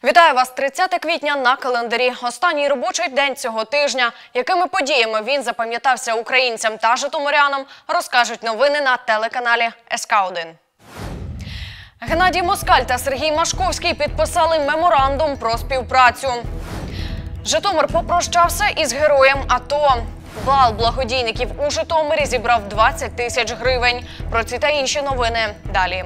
Вітаю вас 30 квітня на календарі. Останній робочий день цього тижня. Якими подіями він запам'ятався українцям та житомирянам, розкажуть новини на телеканалі СК1. Геннадій Москаль та Сергій Машковський підписали меморандум про співпрацю. Житомир попрощався із героєм АТО. Бал благодійників у Житомирі зібрав 20 тисяч гривень. Про ці та інші новини далі.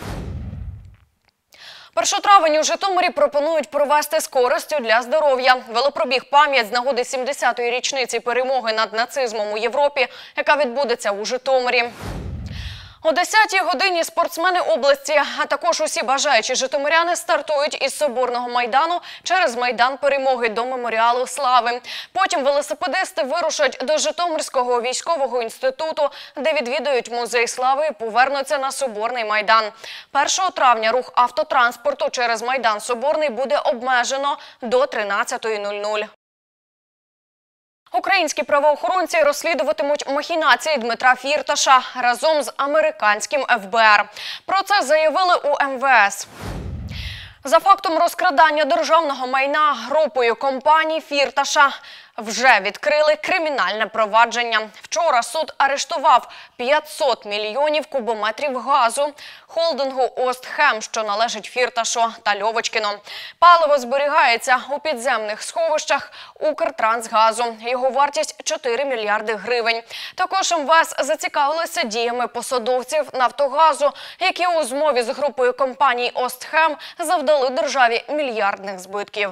1 травня у Житомирі пропонують провести з користю для здоров'я велопробіг «Пам'ять» з нагоди 70-ї річниці перемоги над нацизмом у Європі, яка відбудеться у Житомирі. О 10-й годині спортсмени області, а також усі бажаючі житомиряни стартують із Соборного майдану через Майдан Перемоги до Меморіалу Слави. Потім велосипедисти вирушать до Житомирського військового інституту, де відвідають музей Слави і повернуться на Соборний майдан. 1 травня рух автотранспорту через Майдан Соборний буде обмежено до 13:00. Українські правоохоронці розслідуватимуть махінації Дмитра Фірташа разом з американським ФБР. Про це заявили у МВС. За фактом розкрадання державного майна групою компаній Фірташа вже відкрили кримінальне провадження. Вчора суд арештував 500 мільйонів кубометрів газу холдингу «Остхем», що належить Фірташу та Льовочкіну. Паливо зберігається у підземних сховищах Укртрансгазу. Його вартість – 4 мільярди гривень. Також МВС зацікавилися діями посадовців «Нафтогазу», які у змові з групою компаній «Остхем» завдали державі мільярдних збитків.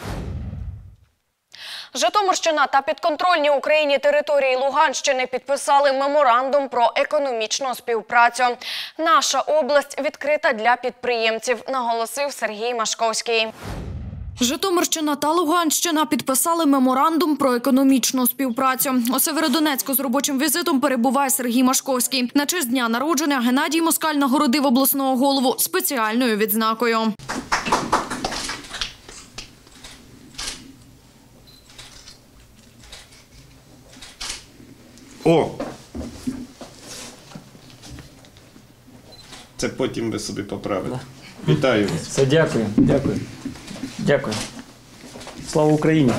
Житомирщина та підконтрольні Україні території Луганщини підписали меморандум про економічну співпрацю. Наша область відкрита для підприємців, наголосив Сергій Машковський. Житомирщина та Луганщина підписали меморандум про економічну співпрацю. У Сєвєродонецьку з робочим візитом перебуває Сергій Машковський. На честь дня народження Геннадій Москаль нагородив обласного голову спеціальною відзнакою. О! Це потім ви собі поправите. Вітаю вас. Все, дякую, дякую. Дякую. Слава Україні!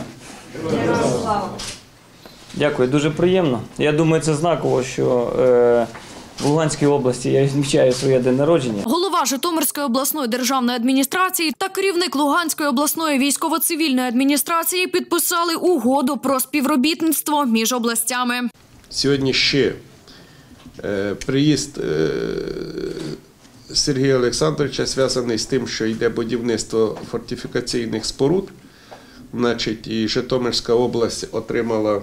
Дякую, дуже приємно. Я думаю, це знаково, що в Луганській області я відмічаю своє день народження. Голова Житомирської обласної державної адміністрації та керівник Луганської обласної військово-цивільної адміністрації підписали угоду про співробітництво між областями. Сьогодні ще приїзд Сергія Олександровича зв'язаний з тим, що йде будівництво фортифікаційних споруд. Значить, і Житомирська область отримала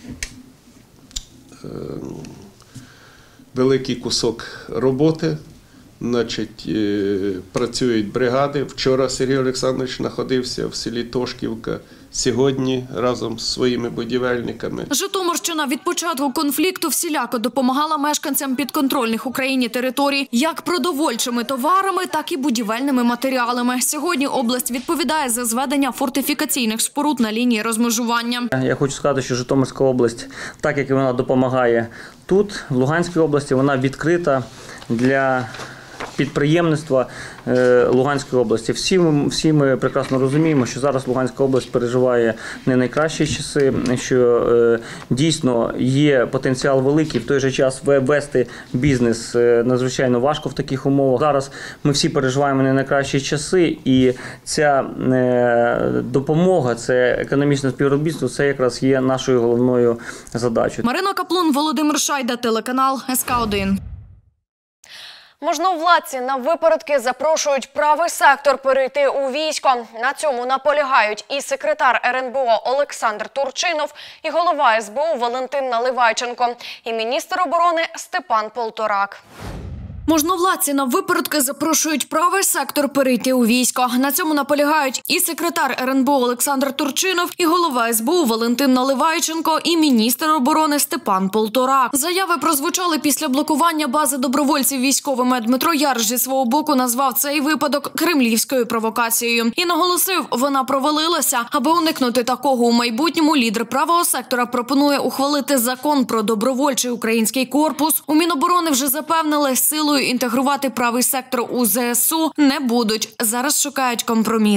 великий кусок роботи. Значить, працюють бригади. Вчора Сергій Олександрович знаходився в селі Тошківка, сьогодні разом з своїми будівельниками. Житомирщина від початку конфлікту всіляко допомагала мешканцям підконтрольних Україні територій як продовольчими товарами, так і будівельними матеріалами. Сьогодні область відповідає за зведення фортифікаційних споруд на лінії розмежування. Я хочу сказати, що Житомирська область, так як вона допомагає тут, в Луганській області, вона відкрита для підприємництва Луганської області. Всі ми прекрасно розуміємо, що зараз Луганська область переживає не найкращі часи, що дійсно є потенціал великий, в той же час вести бізнес надзвичайно важко в таких умовах. Зараз ми всі переживаємо не найкращі часи, і ця допомога, це економічне співробітництво, це якраз є нашою головною задачею. Марина Каплун, Володимир Шайда, телеканал СК1. Можновладці на випередки запрошують правий сектор перейти у військо. На цьому наполягають і секретар РНБО Олександр Турчинов, і голова СБУ Валентин Наливайченко, і міністр оборони Степан Полторак. Можновладці на випередки запрошують правий сектор перейти у військо. На цьому наполягають і секретар РНБО Олександр Турчинов, і голова СБУ Валентин Наливайченко, і міністр оборони Степан Полторак. Заяви прозвучали після блокування бази добровольців військовими. Дмитро Ярш зі свого боку назвав цей випадок кремлівською провокацією. І наголосив, вона провалилася. Аби уникнути такого у майбутньому, лідер правого сектора пропонує ухвалити закон про добровольчий український корпус. У Міноборони вже запевнили, силою інтегрувати правий сектор у ЗСУ не будуть. Зараз шукають компроміс.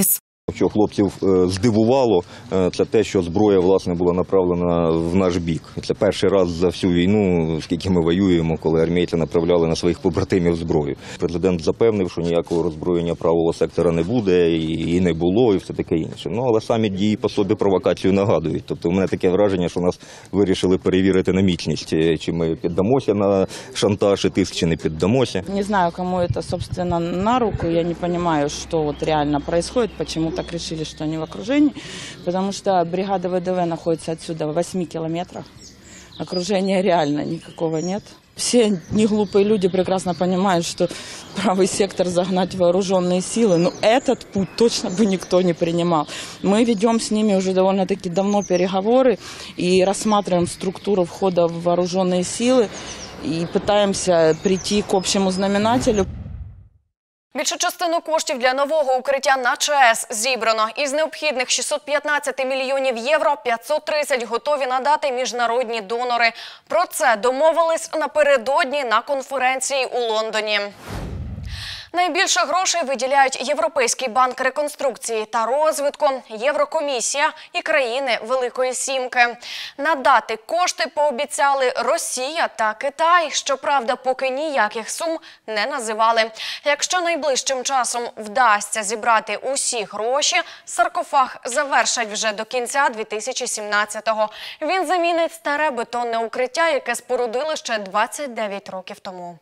Що хлопців здивувало, це те, що зброя, власне, була направлена в наш бік. Це перший раз за всю війну, скільки ми воюємо, коли армійці направляли на своїх побратимів зброю. Президент запевнив, що ніякого роззброєння правого сектора не буде, і не було, і все таке інше. Ну, але самі дії по собі провокацію нагадують. Тобто у мене таке враження, що нас вирішили перевірити на міцність, чи ми піддамося на шантаж і тиск, чи не піддамося. Не знаю, кому это, собственно, на руку. Я не понимаю, что вот реально происходит, почему так решили, что они в окружении. Потому что бригада ВДВ находится отсюда в 8 километрах. Окружения реально никакого нет. Все неглупые люди прекрасно понимают, что правый сектор загнать вооруженные силы, но этот путь точно бы никто не принимал. Мы ведем с ними уже довольно-таки давно переговоры и рассматриваем структуру входа в вооруженные силы и пытаемся прийти к общему знаменателю. Більшу частину коштів для нового укриття на ЧАЕС зібрано. Із необхідних 615 мільйонів євро 530 готові надати міжнародні донори. Про це домовились напередодні на конференції у Лондоні. Найбільше грошей виділяють Європейський банк реконструкції та розвитку, Єврокомісія і країни Великої Сімки. Надати кошти пообіцяли Росія та Китай. Щоправда, поки ніяких сум не називали. Якщо найближчим часом вдасться зібрати усі гроші, саркофаг завершать вже до кінця 2017-го. Він замінить старе бетонне укриття, яке спорудили ще 29 років тому.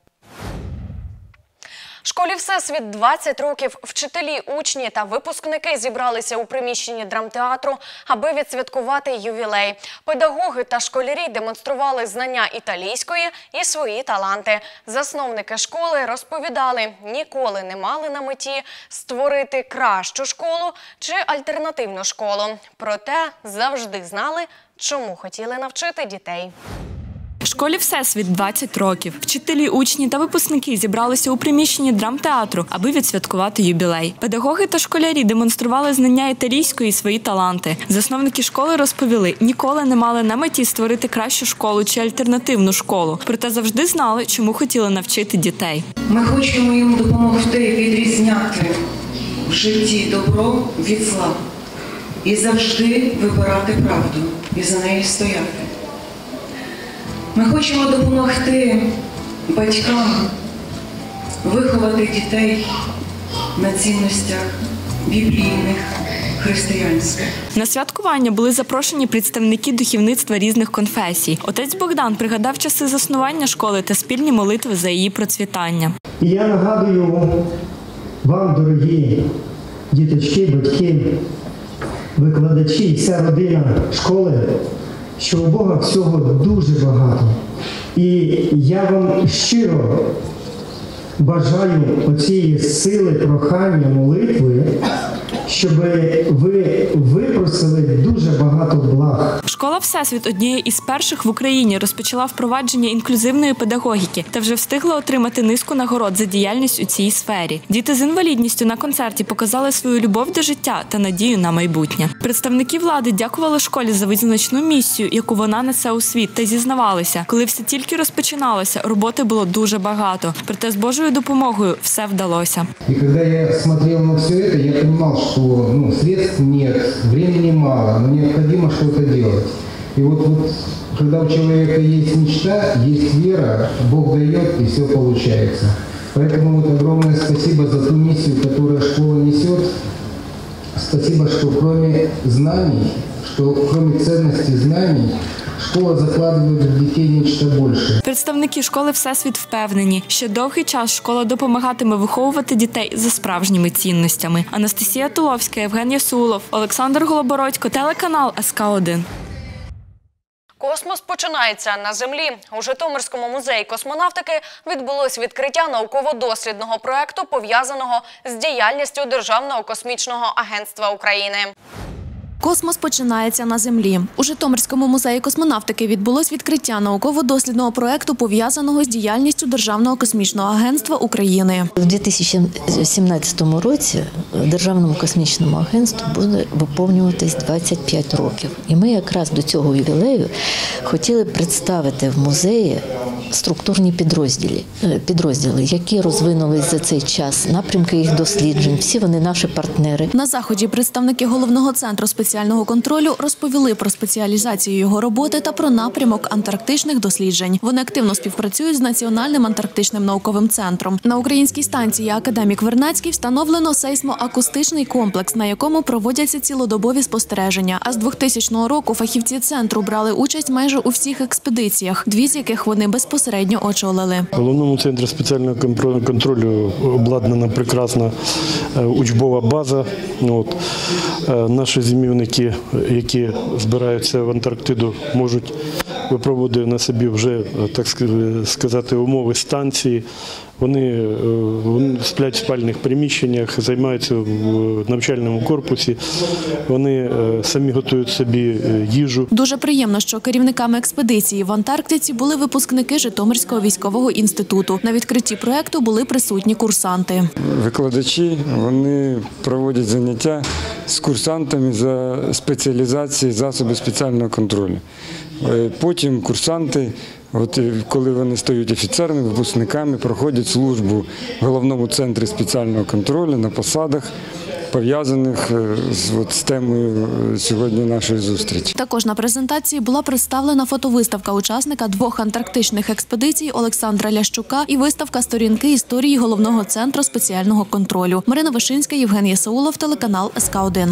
Школі «Всесвіт» 20 років. Вчителі, учні та випускники зібралися у приміщенні драмтеатру, аби відсвяткувати ювілей. Педагоги та школярі демонстрували знання італійської і свої таланти. Засновники школи розповідали, ніколи не мали на меті створити кращу школу чи альтернативну школу. Проте завжди знали, чому хотіли навчити дітей. Школі «Всесвіт» 20 років. Вчителі, учні та випускники зібралися у приміщенні драмтеатру, аби відсвяткувати ювілей. Педагоги та школярі демонстрували знання італійської і свої таланти. Засновники школи розповіли, ніколи не мали на меті створити кращу школу чи альтернативну школу. Проте завжди знали, чому хотіли навчити дітей. Ми хочемо їм допомогти відрізняти в житті добро від зла. І завжди вибирати правду і за неї стояти. Ми хочемо допомогти батькам виховати дітей на цінностях біблійних, християнських. На святкування були запрошені представники духовництва різних конфесій. Отець Богдан пригадав часи заснування школи та спільні молитви за її процвітання. І я нагадую вам, дорогі діточки, батьки, викладачі, вся родина школи, що у Бога всього дуже багато. І я вам щиро бажаю оцієї сили, прохання, молитви, щоб ви випросили дуже багато благ. Школа «Всесвіт» однією із перших в Україні розпочала впровадження інклюзивної педагогіки та вже встигла отримати низку нагород за діяльність у цій сфері. Діти з інвалідністю на концерті показали свою любов до життя та надію на майбутнє. Представники влади дякували школі за визначну місію, яку вона несе у світ, та зізнавалися, коли все тільки розпочиналося, роботи було дуже багато. Проте з Божою допомогою все вдалося. І коли я смотрел на все це, я розумів, що средств нет, времени мало, но необходимо что-то делать. И вот когда у человека есть мечта, есть вера, Бог дает, и все получается. Поэтому огромное спасибо за ту миссию, которую школа несет. Спасибо, что кроме знаний, что кроме ценности знаний, школа закладывает в дітей нечто більше. Представники школи «Всесвіт» впевнені, що довгий час школа допомагатиме виховувати дітей за справжніми цінностями. Анастасія Туловська, Євген Ясулов, Олександр Голобородько, телеканал СК1. Космос починається на Землі. У Житомирському музеї космонавтики відбулось відкриття науково-дослідного проєкту, пов'язаного з діяльністю Державного космічного агентства України. Космос починається на Землі. У Житомирському музеї космонавтики відбулось відкриття науково-дослідного проєкту, пов'язаного з діяльністю Державного космічного агентства України. У 2017 році Державному космічному агентству буде виповнюватись 25 років. І ми якраз до цього ювілею хотіли представити в музеї структурні підрозділи, які розвинулись за цей час, напрямки їх досліджень, всі вони наші партнери. На заході представники Головного центру спеціального контролю розповіли про спеціалізацію його роботи та про напрямок антарктичних досліджень. Вони активно співпрацюють з Національним антарктичним науковим центром. На українській станції «Академік Вернадський» встановлено сейсмоакустичний комплекс, на якому проводяться цілодобові спостереження. А з 2000 року фахівці центру брали участь майже у всіх експедиціях, 2 з яких вони безпосередньо очолили. В Головному центрі спеціального контролю обладнана прекрасна учбова база. Наші зимівники, які збираються в Антарктиду, можуть випробувати на собі вже, так сказати, умови станції. Вони сплять в спальних приміщеннях, займаються в навчальному корпусі, вони самі готують собі їжу. Дуже приємно, що керівниками експедиції в Антарктиці були випускники Житомирського військового інституту. На відкритті проєкту були присутні курсанти. Викладачі, вони проводять заняття з курсантами за спеціалізації засобів спеціального контролю. Потім курсанти, коли вони стають офіцерами, випускниками, проходять службу в Головному центрі спеціального контролю на посадах, пов'язаних з темою сьогодні нашої зустрічі. Також на презентації була представлена фотовиставка учасника 2 антарктичних експедицій Олександра Лящука і виставка «Сторінки історії Головного центру спеціального контролю». Марина Вишинська, Євген Єсаулов, телеканал СК1.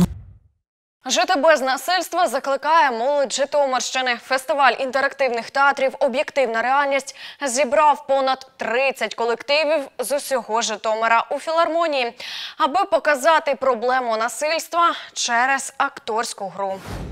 Жити без насильства закликає молодь Житомирщини. Фестиваль інтерактивних театрів «Об'єктивна реальність» зібрав понад 30 колективів з усього Житомира у філармонії, аби показати проблему насильства через акторську гру.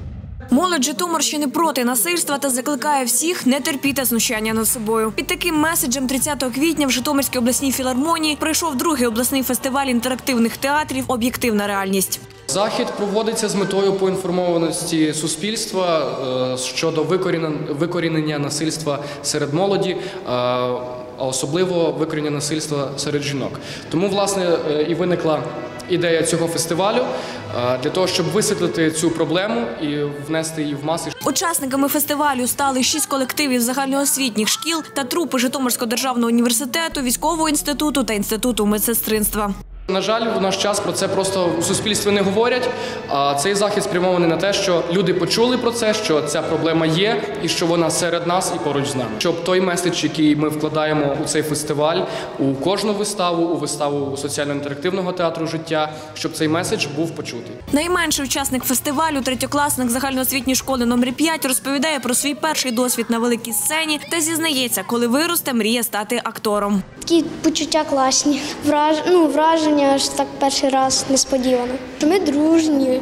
Молодь Житомирщини проти насильства та закликає всіх не терпіти знущання над собою. Під таким меседжем 30 квітня в Житомирській обласній філармонії пройшов 2-й обласний фестиваль інтерактивних театрів «Об'єктивна реальність». Захід проводиться з метою поінформованості суспільства щодо викорінення насильства серед молоді, а особливо викорінення насильства серед жінок. Тому, власне, і виникла ідея цього фестивалю для того, щоб висвітлити цю проблему і внести її в маси. Учасниками фестивалю стали 6 колективів загальноосвітніх шкіл та трупи Житомирського державного університету, військового інституту та інституту медсестринства. На жаль, в наш час про це просто у суспільстві не говорять, а цей захід спрямований на те, що люди почули про це, що ця проблема є і що вона серед нас і поруч з нами. Щоб той меседж, який ми вкладаємо у цей фестиваль, у кожну виставу, у виставу соціально-інтерактивного театру «Життя», щоб цей меседж був почутий. Найменший учасник фестивалю, 3-класник загальноосвітньої школи номер 5, розповідає про свій перший досвід на великій сцені та зізнається, коли виросте, мріє стати актором. Такі почуття класні, враження аж так перший раз несподівано. Ми дружні,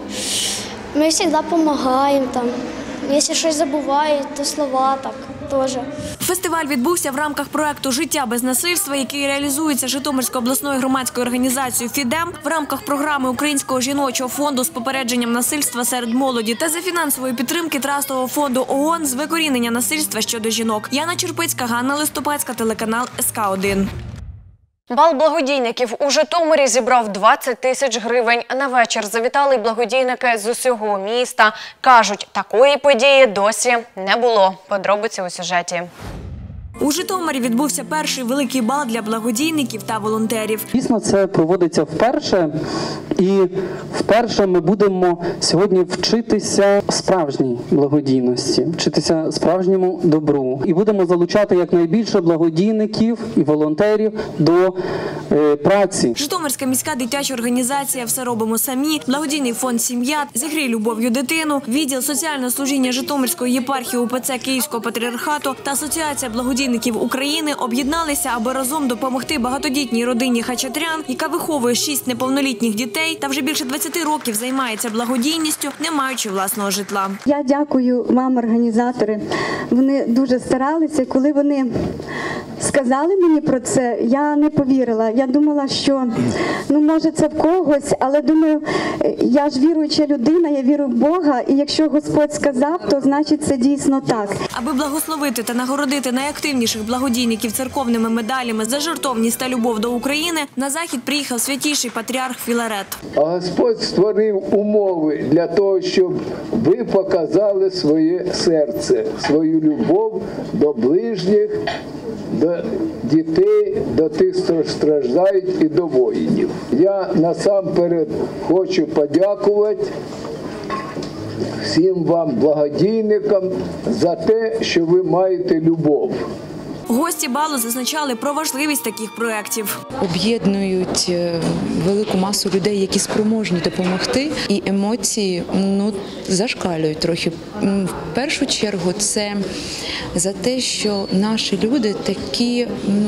ми завжди допомагаємо там. Якщо щось забувають, то слова так теж. Фестиваль відбувся в рамках проекту «Життя без насильства», який реалізується Житомирською обласною громадською організацією «Фідем» в рамках програми Українського жіночого фонду з попередженням насильства серед молоді та за фінансової підтримки Трастового фонду ООН з викорінення насильства щодо жінок. Яна Чурпицька, Ганна Листопадська, телеканал СК1. Бал благодійників у Житомирі зібрав 20 тисяч гривень. На вечір завітали благодійники з усього міста. Кажуть, такої події досі не було. Подробиці у сюжеті. У Житомирі відбувся перший великий бал для благодійників та волонтерів. Дійсно, це проводиться вперше. І вперше ми будемо сьогодні вчитися справжній благодійності, вчитися справжньому добру. І будемо залучати якнайбільше благодійників і волонтерів до праці. Житомирська міська дитяча організація «Все робимо самі», благодійний фонд «Сім'я», «Зігрій любов'ю дитину», відділ соціального служіння Житомирської єпархії УПЦ Київського патріархату та Асоціація благодійників України об'єдналися, аби разом допомогти багатодітній родині Хачатрян, яка виховує 6 неповнолітніх дітей та вже більше 20 років займається благодійністю, не маючи власного житла. Я дякую вам, організатори. Вони дуже старалися, коли вони сказали мені про це, я не повірила. Я думала, що, може це в когось, але думаю, я ж віруюча людина, я вірю в Бога, і якщо Господь сказав, то значить це дійсно так. Аби благословити та нагородити найактивніших благодійників церковними медалями за жертовність та любов до України, на захід приїхав святійший патріарх Філарет. А Господь створив умови для того, щоб ви показали своє серце, свою любов до ближніх, до дітей, до тих, хто страждають, і до воїнів. Я насамперед хочу подякувати всім вам, благодійникам, за те, що ви маєте любов. Гості балу зазначали про важливість таких проєктів. Об'єднують велику масу людей, які спроможні допомогти, і емоції зашкалюють трохи. В першу чергу це за те, що наші люди такі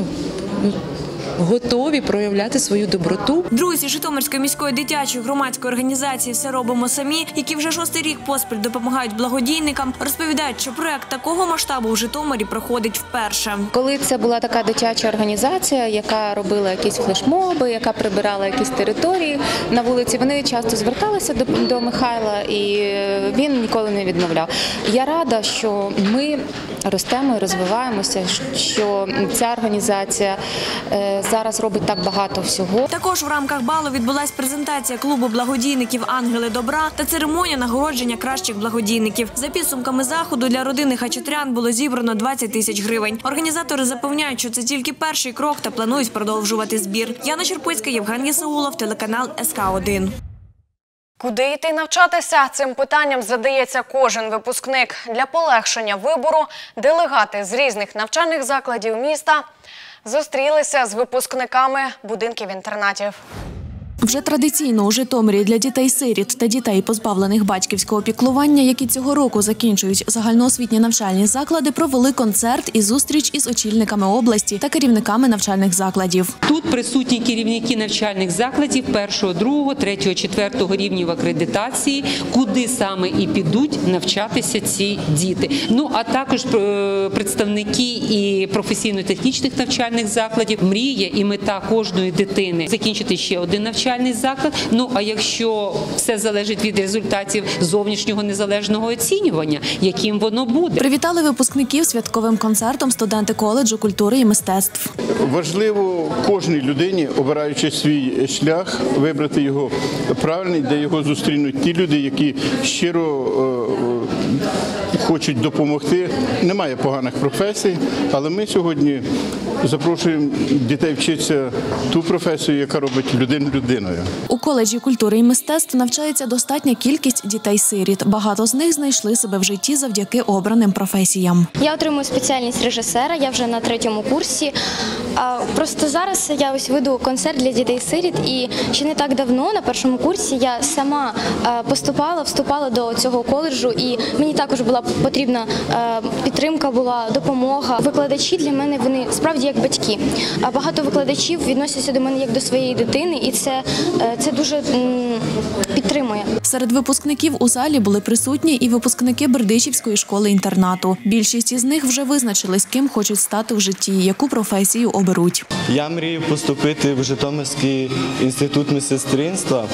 готові проявляти свою доброту. Друзі Житомирської міської дитячої громадської організації «Все робимо самі», які вже 6-й рік поспіль допомагають благодійникам, розповідають, що проект такого масштабу в Житомирі проходить вперше. Коли це була така дитяча організація, яка робила якісь флешмоби, яка прибирала якісь території на вулиці, вони часто зверталися до Михайла, і він ніколи не відмовляв. Я рада, що ми ростемо і розвиваємося, що ця організація зараз робить так багато всього. Також в рамках балу відбулась презентація клубу благодійників «Ангели добра» та церемонія нагородження кращих благодійників. За підсумками заходу для родини хачатрян було зібрано 20 тисяч гривень. Організатори запевняють, що це тільки перший крок та планують продовжувати збір. Яна Черпицька, Євген Єсаулов, телеканал СК1. Куди йти навчатися? Цим питанням задається кожен випускник. Для полегшення вибору делегати з різних навчальних закладів міста зустрілися з випускниками будинків-інтернатів. Вже традиційно у Житомирі для дітей-сиріт та дітей, позбавлених батьківського піклування, які цього року закінчують загальноосвітні навчальні заклади, провели концерт і зустріч із очільниками області та керівниками навчальних закладів. Тут присутні керівники навчальних закладів 1, 2, 3, 4 рівнів акредитації, куди саме і підуть навчатися ці діти. А також представники і професійно-технічних навчальних закладів. Мрія і мета кожної дитини – закінчити ще один навчальний заклад. А якщо все залежить від результатів зовнішнього незалежного оцінювання, яким воно буде. Привітали випускників святковим концертом студенти коледжу культури і мистецтв. Важливо кожній людині, обираючи свій шлях, вибрати його правильний, де його зустрінуть ті люди, які щиро хочуть допомогти. Немає поганих професій, але ми сьогодні запрошуємо дітей вчитися ту професію, яка робить людину людиною. У коледжі культури і мистецтв навчається достатня кількість дітей-сиріт. Багато з них знайшли себе в житті завдяки обраним професіям. Я отримую спеціальність режисера, я вже на 3-му курсі. Просто зараз я веду концерт для дітей-сиріт, і ще не так давно, на 1-му курсі, я сама вступала до цього коледжу, і мені також була потрібна підтримка, була допомога. Викладачі для мене, вони справді як батьки. Багато викладачів відносяться до мене як до своєї дитини, і це дуже підтримує. Серед випускників у залі були присутні і випускники Бердичівської школи-інтернату. Більшість із них вже визначились, ким хочуть стати в житті, яку професію оберуть. Я мрію поступити в Житомирський інститут медсестринства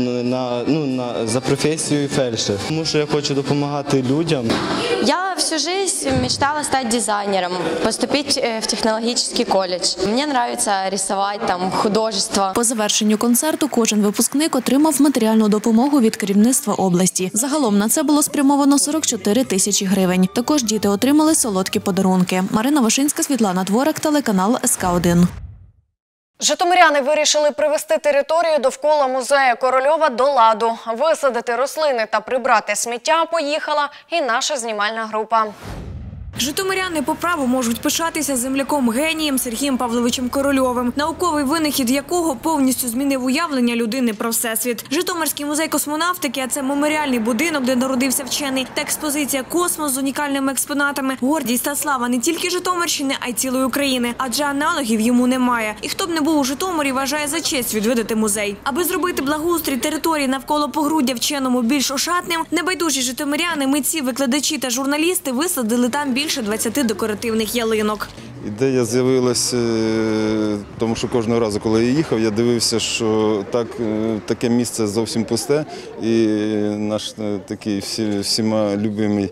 за професією фельдшер, тому що я хочу допомагати людям. Я всю жизнь мечтала стать дизайнером, поступить в технологический колледж. Мне нравится рисовать, художество. По завершенню концерту кожен випускник отримав матеріальну допомогу від керівництва області. Загалом на це було спрямовано 44 тисячі гривень. Також діти отримали солодкі подарунки. Марина Вишинська, Світлана Дворак, телеканал СК1. Житомиряни вирішили привести територію довкола музею Корольова до ладу. Висадити рослини та прибрати сміття поїхала і наша знімальна група. Житомиряни по праву можуть пишатися земляком-генієм Сергієм Павловичем Корольовим, науковий винахід якого повністю змінив уявлення людини про всесвіт. Житомирський музей космонавтики – це меморіальний будинок, де народився вчений, та експозиція «Космос» з унікальними експонатами. Гордість та слава не тільки Житомирщини, а й цілої України, адже аналогів йому немає. І хто б не був у Житомирі, вважає за честь відвідати музей. Аби зробити благоустрій території навколо погруддя вченому більш ошатним, небайдужі житомиряни, митці, викладачі та журналісти висадили там більше 20 декоративних ялинок. Ідея з'явилася, тому що кожного разу, коли я їхав, я дивився, що таке місце зовсім пусте, і наш такий всіма любимий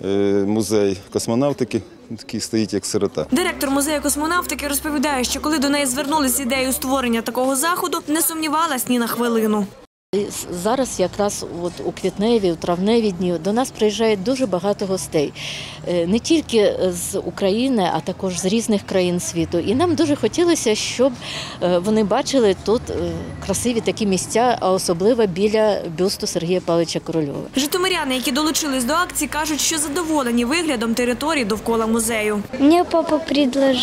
музей космонавтики такий стоїть як сирота. Директор музею космонавтики розповідає, що коли до неї звернулися з ідеєю створення такого заходу, не сумнівалась ні на хвилину. Зараз якраз у квітневі, у травневі дні до нас приїжджає дуже багато гостей. Не тільки з України, а також з різних країн світу. І нам дуже хотілося, щоб вони бачили тут красиві такі місця, а особливо біля бюсту Сергія Павловича Корольова. Житомиряни, які долучились до акції, кажуть, що задоволені виглядом території довкола музею. Мені папа предложив.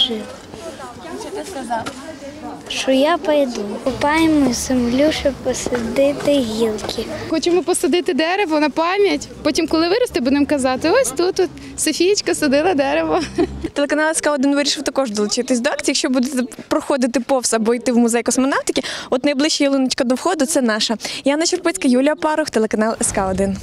Що ти сказав? Що я пойду. Купаємо землю, щоб посадити гілки. Хочемо посадити дерево на пам'ять. Потім, коли виросте, будемо казати, ось тут Софієчка садила дерево. Телеканал СК1 вирішив також долучитись до акції. Якщо будете проходити повз або йти в музей космонавтики, от найближча ялиночка до входу – це наша. Яна Чурпицька, Юлія Парух, телеканал СК1.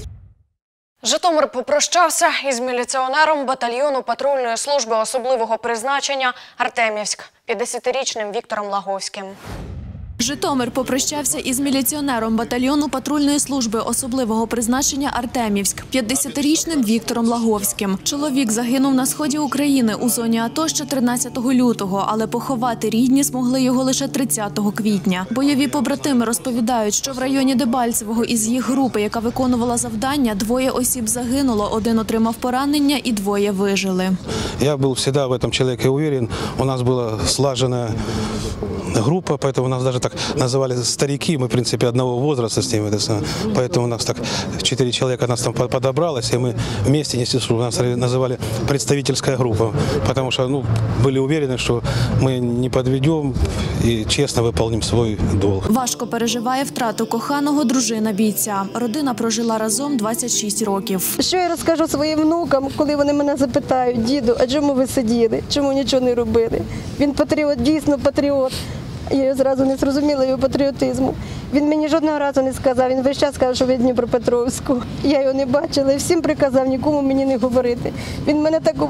Житомир попрощався із міліціонером батальйону патрульної служби особливого призначення «Артемівськ» 50-річним Віктором Лаговським. Житомир попрощався із міліціонером батальйону патрульної служби особливого призначення «Артемівськ» 50-річним Віктором Лаговським. Чоловік загинув на сході України у зоні АТО ще 13 лютого, але поховати рідні змогли його лише 30 квітня. Бойові побратими розповідають, що в районі Дебальцевого із їх групи, яка виконувала завдання, 2 осіб загинуло, 1 отримав поранення і 2 вижили. Я був завжди в цьому чоловіку уверен. У нас була слажена группа, поэтому нас даже так называли старики, мы, в принципе, одного возраста с ними, поэтому у нас так 4 человека нас там подобралось, и мы вместе несли службу, нас называли представительская группа, потому что, были уверены, что мы не подведем и честно выполним свой долг. Важко переживає втрату коханого дружина бійця. Родина прожила разом 26 років. Що я розкажу своїм внукам, коли вони мене запитають: діду, а чому ви сиділи, чому нічого не робили? Він патріот, дійсно патріот. Я зразу не зрозуміла його патріотизму. Він мені жодного разу не сказав, він весь час сказав, що від Дніпропетровську. Я його не бачила і всім приказав нікому мені не говорити. Він мене так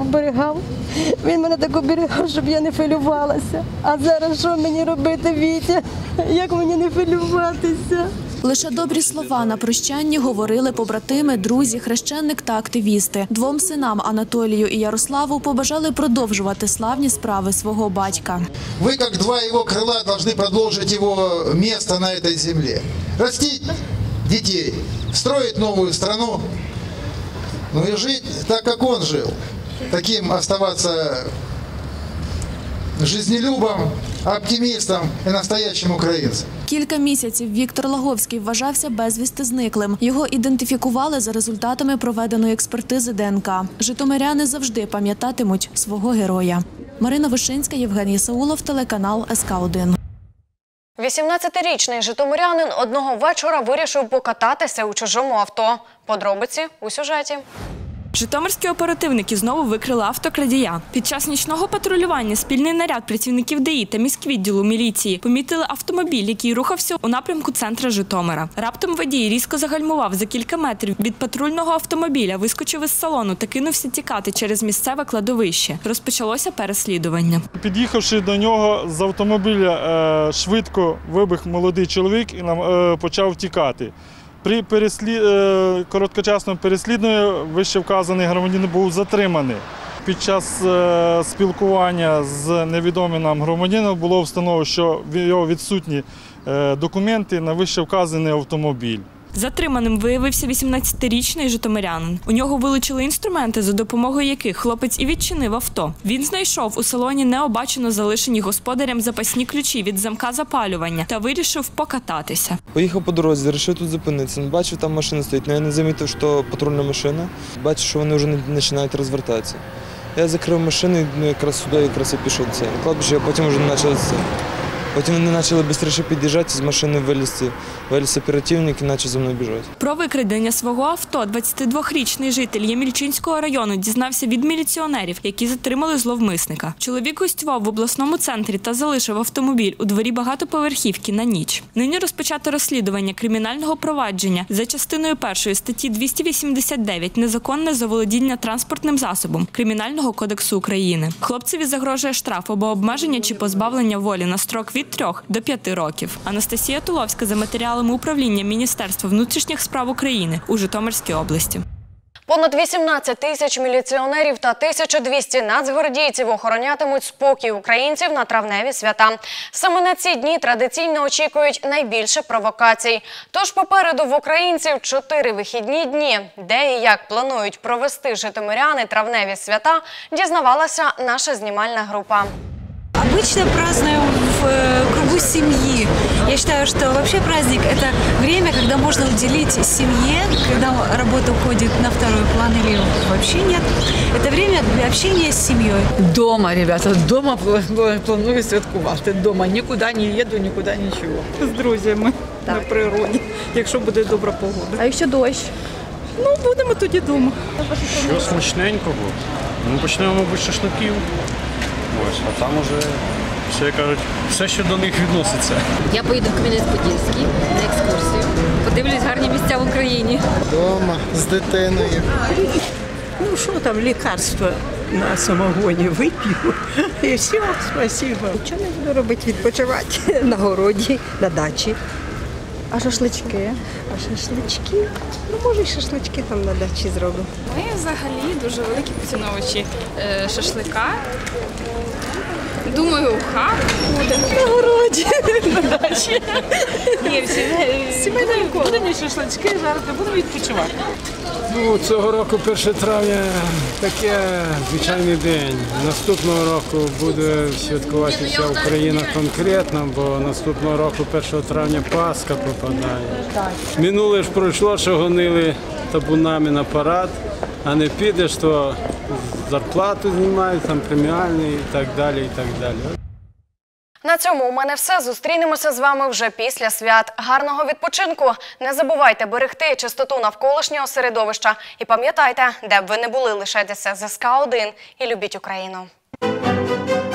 оберігав, щоб я не хвилювалася. А зараз що мені робити, Вітя? Як мені не хвилюватися? Лише добрі слова на прощанні говорили побратими, друзі, хрещеник та активісти. 2 синам Анатолію і Ярославу побажали продовжувати славні справи свого батька. Ви, як 2 його крила, повинні продовжити його місце на цій землі. Ростити дітей, строїти нову країну, і жити так, як він жив. Таким залишатися жизнелюбом, оптимістом і настоящим українцем. Кілька місяців Віктор Лаговський вважався безвісти зниклим. Його ідентифікували за результатами проведеної експертизи ДНК. Житомиряни завжди пам'ятатимуть свого героя. Марина Вишинська, Євгеній Саулов, телеканал СК1. 18-річний житомирянин одного вечора вирішив покататися у чужому авто. Подробиці у сюжеті. Житомирські оперативники знову викрили автокрадія. Під час нічного патрулювання спільний наряд працівників ДАІ та міськвідділу міліції помітили автомобіль, який рухався у напрямку центра Житомира. Раптом водій різко загальмував за кілька метрів від патрульного автомобіля, вискочив із салону та кинувся тікати через місцеве кладовище. Розпочалося переслідування. Під'їхавши до нього з автомобіля, швидко вибіг молодий чоловік і почав тікати. При короткочасному переслідуванні вище вказаний громадянин був затриманий. Під час спілкування з невідомим нам громадянином було встановлено, що в його відсутні документи на вище вказаний автомобіль. Затриманим виявився 18-річний житомирянин. У нього вилучили інструменти, за допомогою яких хлопець і відчинив авто. Він знайшов у салоні необачено залишені господарям запасні ключі від замка запалювання та вирішив покататися. Поїхав по дорозі, вирішив тут зупинитися. Бачив, там машина стоїть, але я не замітив, що патрульна машина. Бачив, що вони вже починають розвертатися. Я закрив машину і якраз сюди і пішов на кладбище, а потім вже почав Потім вони почали швидше під'їжджати, з машини виліз оперативник і почав за мною біжати. Про викрадення свого авто 22-річний житель Ємільчинського району дізнався від міліціонерів, які затримали зловмисника. Чоловік гостював в обласному центрі та залишив автомобіль у дворі багатоповерхівки на ніч. Нині розпочато розслідування кримінального провадження за частиною 1 статті 289 «Незаконне заволодіння транспортним засобом» Кримінального кодексу України. Хлопцеві загрожує штраф або обмеження чи позбавлення волі на строк від 3 до 5 років. Анастасія Туловська за матеріалами управління Міністерства внутрішніх справ України у Житомирській області. Понад 18 тисяч міліціонерів та 1200 нацгвардійців охоронятимуть спокій українців на травневі свята. Саме на ці дні традиційно очікують найбільше провокацій. Тож попереду в українців 4 вихідні дні. Де і як планують провести житомиряни травневі свята, дізнавалася наша знімальна група. Обычно празднуем в кругу семьи. Я считаю, что вообще праздник – это время, когда можно уделить семье, когда работа уходит на второй план или вообще нет. Это время для общения с семьей. Дома, ребята, дома планую святкувати. Дома, нікуди не їду, нікуди нічого. З друзями на природі, якщо буде добра погода. А якщо дощ? Ну, будемо тоді вдома. Що смачненького? Ну, почнемо, мабуть, з шашликів. Ось, а там уже, все кажуть, все, що до них відноситься. Я поїду в Кам'янець-Подільський на екскурсію. Подивлюсь гарні місця в Україні. Дома, з дитиною. Ну, що там, лікарства на самогоні вип'ю. І все, спасибо. Нічого не буду робити, відпочивати на городі, на дачі. А шашлички? А шашлички? Ну, може, і шашлички там на дачі зробимо. Ми взагалі дуже великі поціновувачі шашлика. Думаю, хак буде. На городі, на дачі. Ні, будемо шашлички жарити, будемо відпочивати. Ну, цього року 1 травня таке звичайний день. Наступного року буде святкувати вся Україна конкретно, бо наступного року 1 травня Пасха попадає. Минуле ж пройшло, що гонили табунами на парад, а не підеш, то зарплату знімають, там преміальні і так далі, і так далі. На цьому у мене все. Зустрінемося з вами вже після свят. Гарного відпочинку! Не забувайте берегти чистоту навколишнього середовища. І пам'ятайте, де б ви не були, лишайтеся ЗСК-1 і любіть Україну.